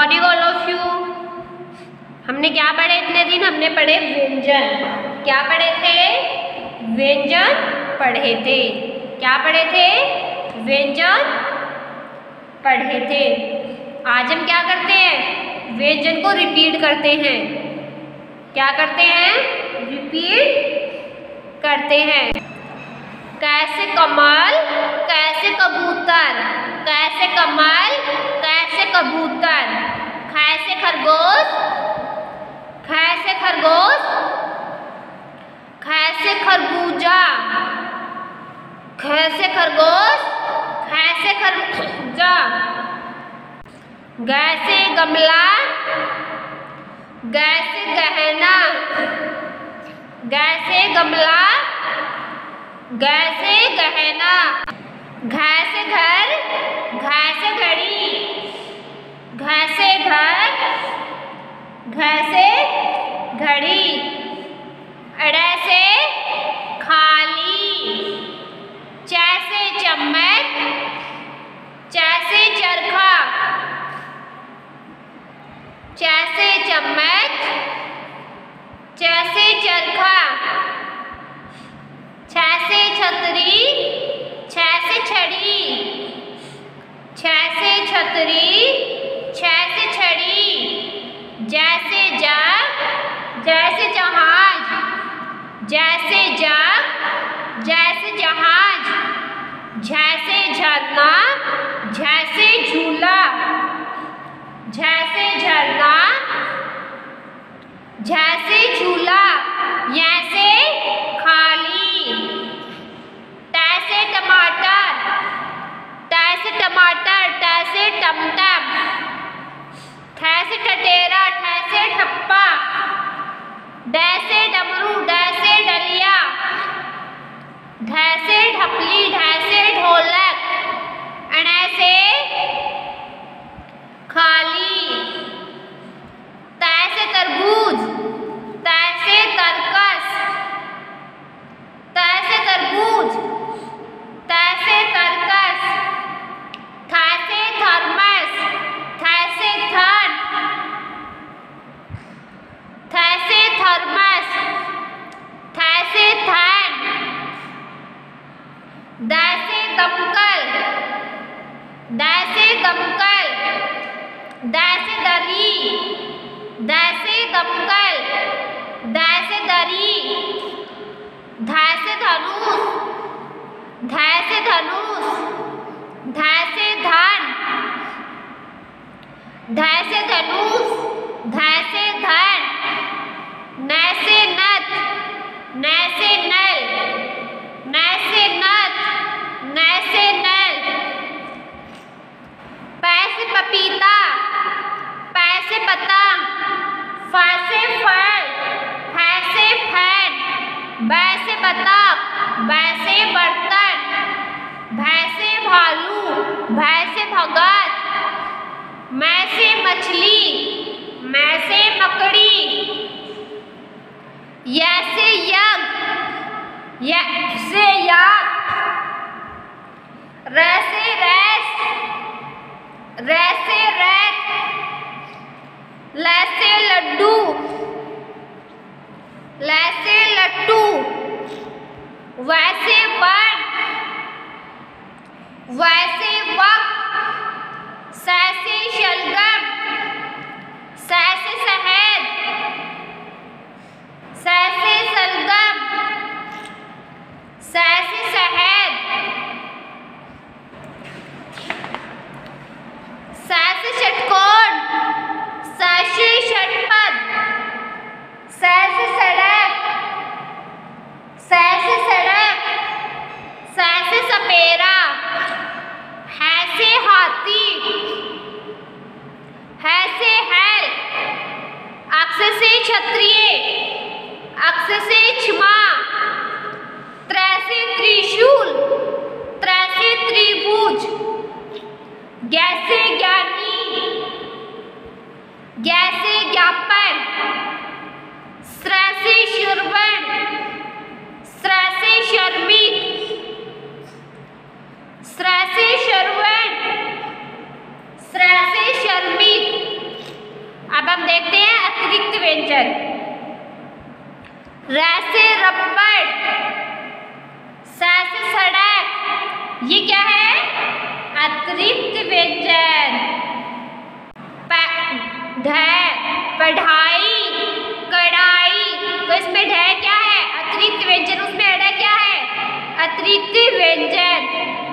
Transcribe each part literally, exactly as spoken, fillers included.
Morning all of you. हमने क्या पढ़े इतने दिन? हमने पढ़े व्यंजन। क्या पढ़े थे? व्यंजन पढ़े थे। क्या पढ़े थे? व्यंजन पढ़े थे। आज हम क्या करते हैं? व्यंजन को रिपीट करते हैं। क्या करते हैं? रिपीट करते हैं। कैसे कमल कैसे कबूतर, कैसे कमल कैसे कबूतर, कैसे खरगोश कैसे खरगोश, कैसे खरबूजा, कैसे खरगोश कैसे खरबूजा, गैसे गमला गैसे गहना, गैसे गमला गैसे गहना, घैसे घर घैसे घड़ी, घैसे घर घैसे घड़ी, अड़ैसे खाली, चैसे चम्मच चैसे चरखा, चैसे चम्मच चैसे चरखा, छैसे छतरी छैसे छड़ी, छैसे छतरी छैसे छड़ी, जैसे जग जैसे जहाज, जैसे जग जैसे जहाज, जैसे झरना जैसे झूला, जैसे झरना जैसे झूला, जैसे खाली, तैसे टमाटर तैसे टमाटर तैसे टमटम, ठैसे ठठेरा ठैसे ठप्पा, डैसे डमरू डैसे डलिया, ढैसे ढपली ढैसे ढोलक, अणैसे खाली, तैसे तरबूज तैसे तरकस, तैसे तरबूज तैसे तरकस, थैसे थर्मस थैसे थन, थैसे थर्मस थैसे थन, दैसे दमकल दैसे दमकल, दैसे दरी दैसे दमकल दैसे दरी, धैसे धनुष धैसे धनुष धैसे धन, धैसे धनुष धैसे धन, नैसे नथ नैसे नल, नैसे नथ नैसे नल, पैसे पपीता पैसे पतंग, फैसे फल फैसे फैन, बैसे बतख बैसे बर्तन, भैंसे भालू भैंसे भगत, मैसे मछली मैसे मकड़ी, यैसे यज्ञ यैसे याग, रैसे रैस रैसे रैत, लैसे लड्डू लैसे लट्टू, वैसे वन वैसे वक, सैसे शलगम सैसे शहद, सैसे सलगम सैसे शहद, सैसे षटकोण सैसे षटपद, सैसे सड़क सैसे सड़क सैसे सपेरा, हैसे हाथी हैसे हैल, अक्ष से क्षत्रिय अक्ष से क्षमा, त्रैसे त्रिशूल त्रैसे त्रिभुज, ज्ञैसे ज्ञानी ज्ञैसे ज्ञापन, स्त्रैसे श्रवण स्त्रैसे शर्मिक, स्त्रैसे श्रवण स्त्रैसे शर्मिक, अब हम देखते हैं अतिरिक्त व्यंजन। र से रबड़, स से सड़क, ये क्या है? अतिरिक्त व्यंजन। प ढ पढ़ाई, कढ़ाई, तो इसमें ढ क्या है? अतिरिक्त व्यंजन, उसमें अड़ क्या है? अतिरिक्त व्यंजन।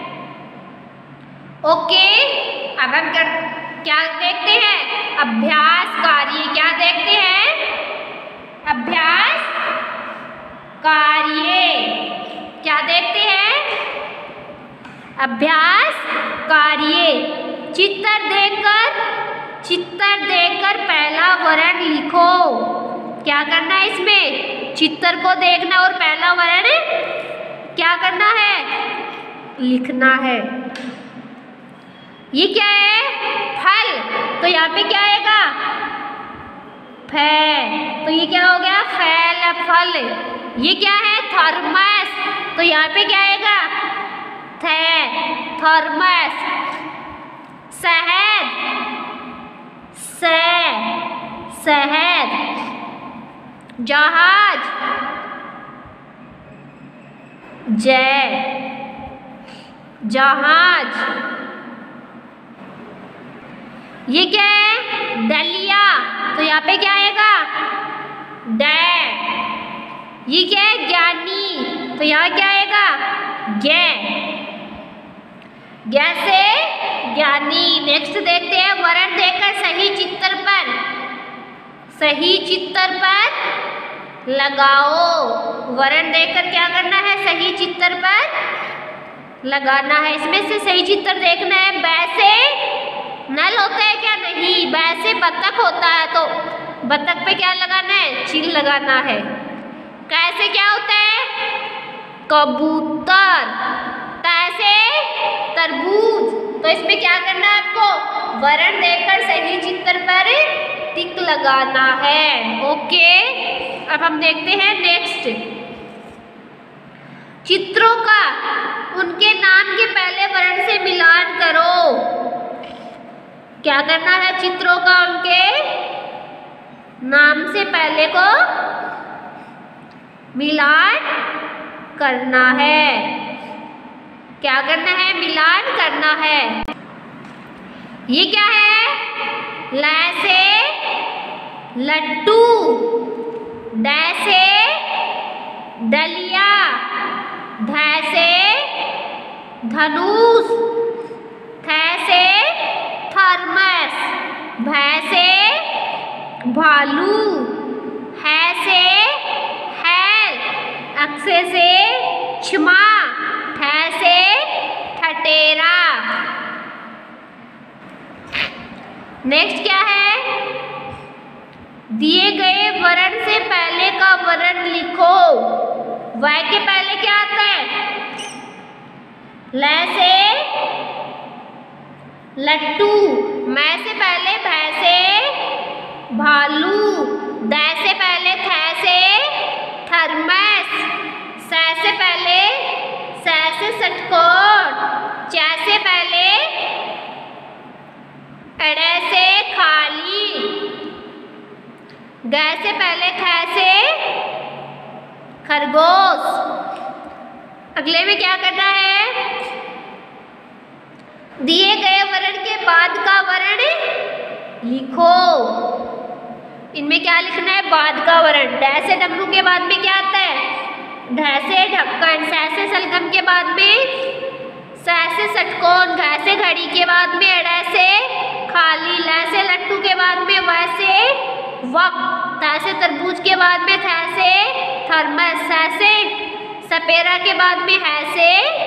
ओके, अब हम कर क्या देखते हैं? अभ्यास कार्य। क्या देखते हैं? अभ्यास कार्य। क्या देखते हैं? अभ्यास कार्य। चित्र देखकर चित्र देखकर पहला वर्ण लिखो। क्या करना है इसमें? चित्र को देखना और पहला वर्ण क्या करना है? लिखना है। ये क्या है? फल, तो यहाँ पे क्या आएगा? फ, तो ये क्या हो गया? फैल, फल। ये क्या है? थर्मस, तो यहाँ पे क्या आएगा? थे, थर्मस। शहद, से, शहद। जहाज, जय, जहाज। ये क्या है? दलिया, तो यहाँ पे क्या आएगा? ड। ये क्या है? ज्ञानी, तो यहाँ क्या आएगा? ज्ञ। ज्ञ से ज्ञानी। नेक्स्ट देखते हैं, वर्ण देकर सही चित्र पर सही चित्र पर लगाओ। वर्ण देकर क्या करना है? सही चित्र पर लगाना है। इसमें से सही चित्र देखना है। वैसे नल होता है क्या? नहीं, वैसे बतख होता है, तो बतख पे क्या लगाना है? चिल लगाना है। कैसे क्या होता है? कबूतर। तैसे तरबूज, तो इसमें क्या करना है आपको? वर्ण देकर सही चित्र पर टिक लगाना है। ओके, अब हम देखते हैं नेक्स्ट। चित्रों का उनके नाम के पहले वर्ण से मिलान करो। क्या करना है? चित्रों का उनके नाम से पहले को मिलान करना है। क्या करना है? मिलान करना है। ये क्या है? ल से लड्डू, ड से डलिया, ध से धनुष, थ से थर्मस, भ से भालू, ह से हैल, अक्से से क्षमा, ठ से ठटेरा। नेक्स्ट क्या है? दिए गए वर्ण से पहले का वर्ण लिखो। व के पहले क्या आता है? ल से लट्टू, मैं से पहले भैंसे, भालू, द से पहले थ से थर्मस, स से पहले स से षटकोण, च से पहले अड़ से खाली, ग से पहले ख से खरगोश। अगले में क्या करना है? दिए गए वर्ण के बाद का वर्ण लिखो। इनमें क्या लिखना है? बाद का वर्ण। ड से डमरू के बाद में क्या आता है? ढ से ढक्कन, स से सलगम के बाद में स से षटकोण, घ से घड़ी के बाद में अड़ से खाली, ल से लट्टू के बाद में व से वक्त, त से तरबूज के बाद में थ से थर्मस, स से सपेरा के बाद में है से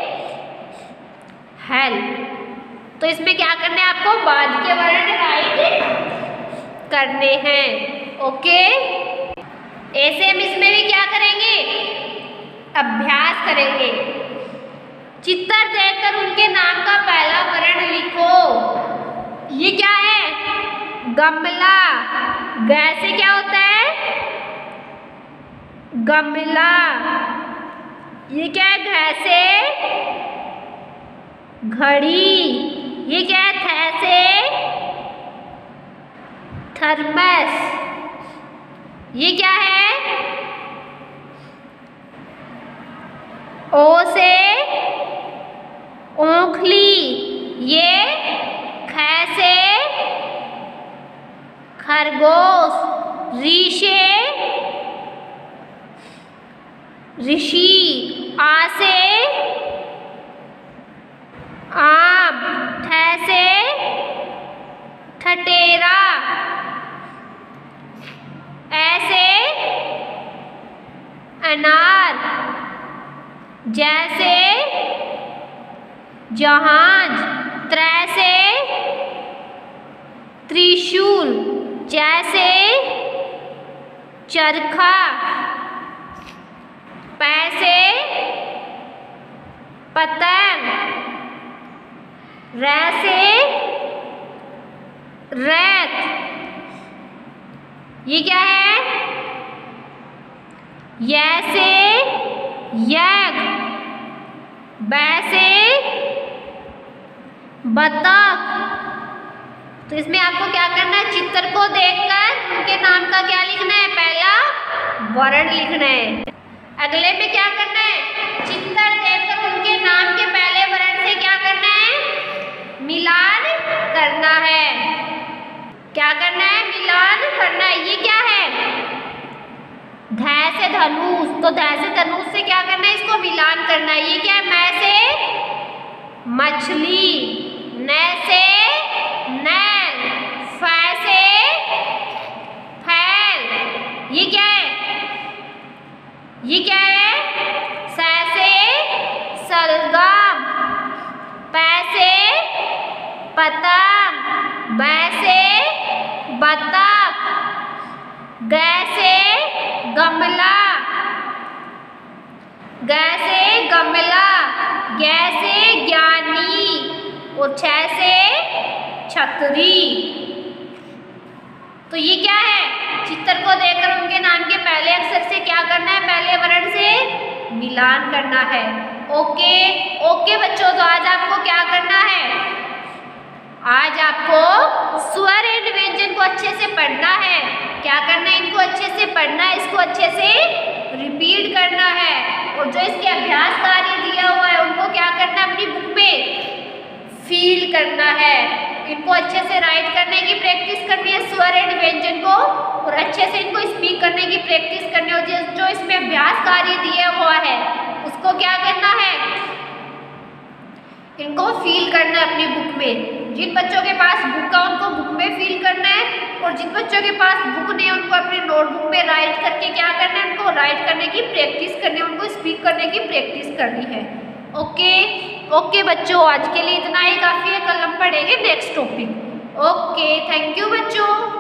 हेल। तो इसमें क्या करना है आपको? बाद के वर्ण राइट करने हैं। ओके, ऐसे हम इसमें भी क्या करेंगे? अभ्यास करेंगे। चित्र देखकर उनके नाम का पहला वर्ण लिखो। ये क्या है? गमला। ग से क्या होता है? गमला। ये क्या है? घ से घड़ी। ये क्या है? थ से थर्मस। ये क्या है? ओ से ओखली। ये ख से खरगोश। ऋ से ऋषि। आ से आम। ठ से ठठेरा। ऐ से अनार। जैसे जहाज। त्रै से त्रिशूल। जैसे चरखा। पै से पतंग। रै से रैत। ये क्या है? य से यज्ञ। बै से बतख। तो इसमें आपको क्या करना है? चित्र को देखकर उनके नाम का क्या लिखना है? पहला वर्ण लिखना है। अगले में क्या करना है? चित्र देखकर उनके नाम के पहले वर्ण से क्या करना है? मिलान करना है। क्या करना है? मिलान करना है। ये क्या है? ध से धनुष। तो ध से धनुष से क्या करना है? इसको मिलान करना है। ये क्या है? मैं से मछली। न से नैन। फ से फैल। ये क्या है? ये क्या है? स से सलगम। प से पतंग। ब से बतख। ग से गमला। ग से गमला। ग से ज्ञानी। और छ से छतरी। तो ये क्या है? चित्र को देखकर उनके नाम के पहले अक्षर से क्या करना है? पहले वर्ण से मिलान करना है। ओके ओके बच्चों, तो आज आपको क्या करना है? आज आपको स्वर एवं व्यंजन को अच्छे से पढ़ना है। क्या करना है? इनको अच्छे से पढ़ना है, इसको अच्छे से रिपीट करना है। और जो इसके अभ्यास कार्य दिया हुआ है उनको क्या करना है? अपनी बुक में फील करना है। इनको अच्छे से राइट करने की प्रैक्टिस करनी है, स्वर एवं व्यंजन को, और अच्छे से इनको स्पीक करने की प्रैक्टिस करनी है। जो इसमें अभ्यास कार्य दिया हुआ है उसको क्या करना है? इनको फील करना है अपनी बुक में। जिन बच्चों के पास बुक है उनको बुक में फील करना है, और जिन बच्चों के पास बुक नहीं है उनको अपने नोटबुक में राइट करके क्या करना है? उनको राइट करने की प्रैक्टिस करनी है, उनको स्पीक करने की प्रैक्टिस करनी है। ओके ओके बच्चों, आज के लिए इतना ही काफ़ी है। कल हम पढ़ेंगे next topic. Okay, thank you बच्चों।